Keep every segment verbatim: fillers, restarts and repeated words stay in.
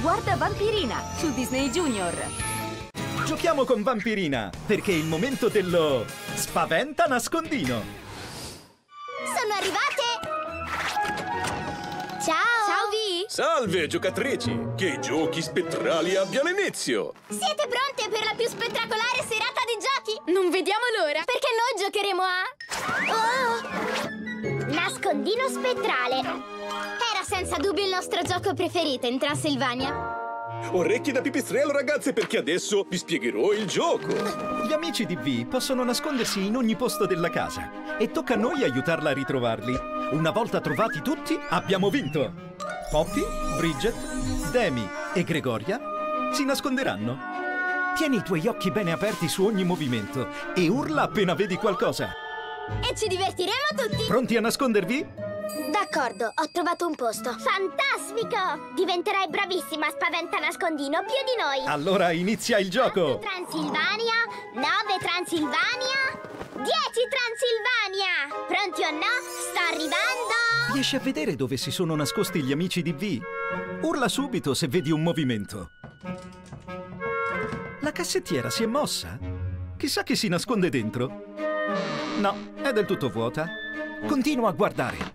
Guarda Vampirina su Disney Junior. Giochiamo con Vampirina, perché è il momento dello spaventa nascondino. Sono arrivate! Ciao! Ciao Vi! Salve, giocatrici! Che i giochi spettrali abbiano inizio! Siete pronte per la più spettacolare serata di giochi? Non vediamo l'ora! Perché noi giocheremo a... Oh! Nascondino spettrale. Era senza dubbio il nostro gioco preferito in Transilvania. Orecchie da pipistrello, ragazze, perché adesso vi spiegherò il gioco! Gli amici di Vi possono nascondersi in ogni posto della casa e tocca a noi aiutarla a ritrovarli. Una volta trovati tutti, abbiamo vinto! Poppy, Bridget, Demi e Gregoria si nasconderanno. Tieni i tuoi occhi bene aperti su ogni movimento e urla appena vedi qualcosa. E ci divertiremo tutti! Pronti a nascondervi? D'accordo, ho trovato un posto. Fantastico! Diventerai bravissima a spaventa nascondino, più di noi. Allora inizia il gioco! Transilvania, nove Transilvania, dieci Transilvania! Pronti o no? Sto arrivando! Riesci a vedere dove si sono nascosti gli amici di Vi? Urla subito se vedi un movimento. La cassettiera si è mossa? Chissà chi si nasconde dentro. No, è del tutto vuota. Continua a guardare.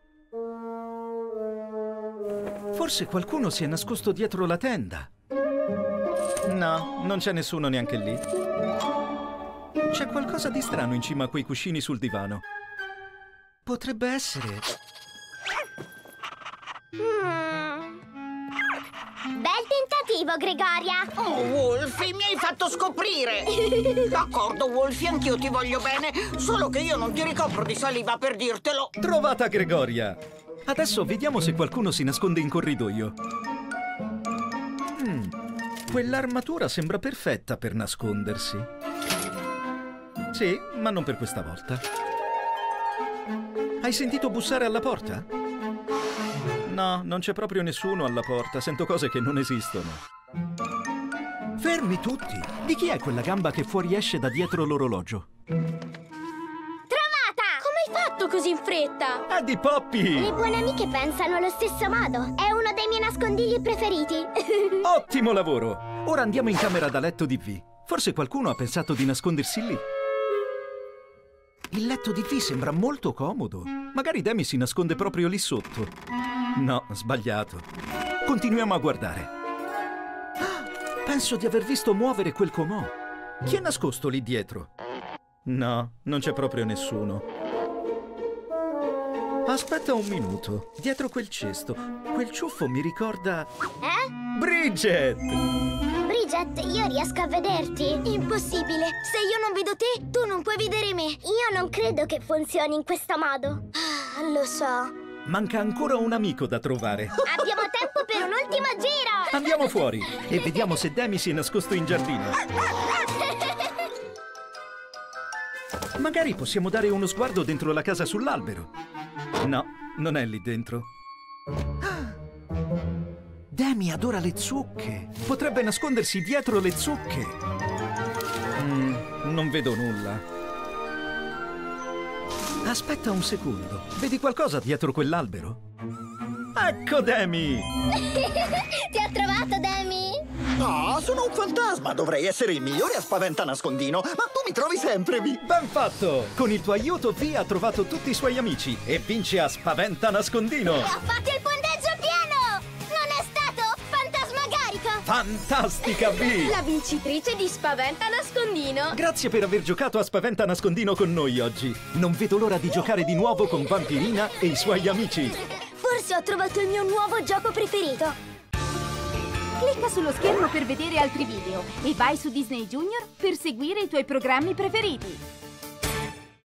Forse qualcuno si è nascosto dietro la tenda. No, non c'è nessuno neanche lì. C'è qualcosa di strano in cima a quei cuscini sul divano. Potrebbe essere... Mm. Bel tentativo, Gregoria. Oh, Wolfie, mi hai fatto scoprire. D'accordo, Wolfie, anch'io ti voglio bene. Solo che io non ti ricopro di saliva per dirtelo. Trovata Gregoria! Adesso vediamo se qualcuno si nasconde in corridoio. Hmm, quell'armatura sembra perfetta per nascondersi. Sì, ma non per questa volta. Hai sentito bussare alla porta? No, non c'è proprio nessuno alla porta. Sento cose che non esistono. Fermi tutti! Di chi è quella gamba che fuoriesce da dietro l'orologio? Così in fretta? È di Poppy! Le buone amiche pensano allo stesso modo. È uno dei miei nascondigli preferiti. Ottimo lavoro! Ora andiamo in camera da letto di Vi. Forse qualcuno ha pensato di nascondersi lì. Il letto di Vi sembra molto comodo. Magari Demi si nasconde proprio lì sotto. No, sbagliato. Continuiamo a guardare. Penso di aver visto muovere quel comò. Chi è nascosto lì dietro? No, non c'è proprio nessuno. Aspetta un minuto. Dietro quel cesto, quel ciuffo mi ricorda... Eh? Bridget! Bridget, io riesco a vederti. Impossibile. Se io non vedo te, tu non puoi vedere me. Io non credo che funzioni in questo modo. Ah, lo so. Manca ancora un amico da trovare. Abbiamo tempo per un ultimo giro. Andiamo fuori e vediamo se Demi si è nascosto in giardino. Magari possiamo dare uno sguardo dentro la casa sull'albero. No, non è lì dentro. Demi adora le zucche. Potrebbe nascondersi dietro le zucche. Mm, non vedo nulla. Aspetta un secondo. Vedi qualcosa dietro quell'albero? Ecco Demi! Ti ho trovato, Demi? No, sono un fantasma. Dovrei essere il migliore a spaventa nascondino. Ma tu mi trovi sempre, Vi. Ben fatto! Con il tuo aiuto Vi ha trovato tutti i suoi amici e vince a spaventa nascondino. Ho fatto il punteggio pieno! Non è stato fantasmagorico! Fantastica Vi! La vincitrice di Spaventa Nascondino. Grazie per aver giocato a spaventa nascondino con noi oggi. Non vedo l'ora di giocare di nuovo con Vampirina e i suoi amici. Forse ho trovato il mio nuovo gioco preferito. Clicca sullo schermo per vedere altri video e vai su Disney Junior per seguire i tuoi programmi preferiti.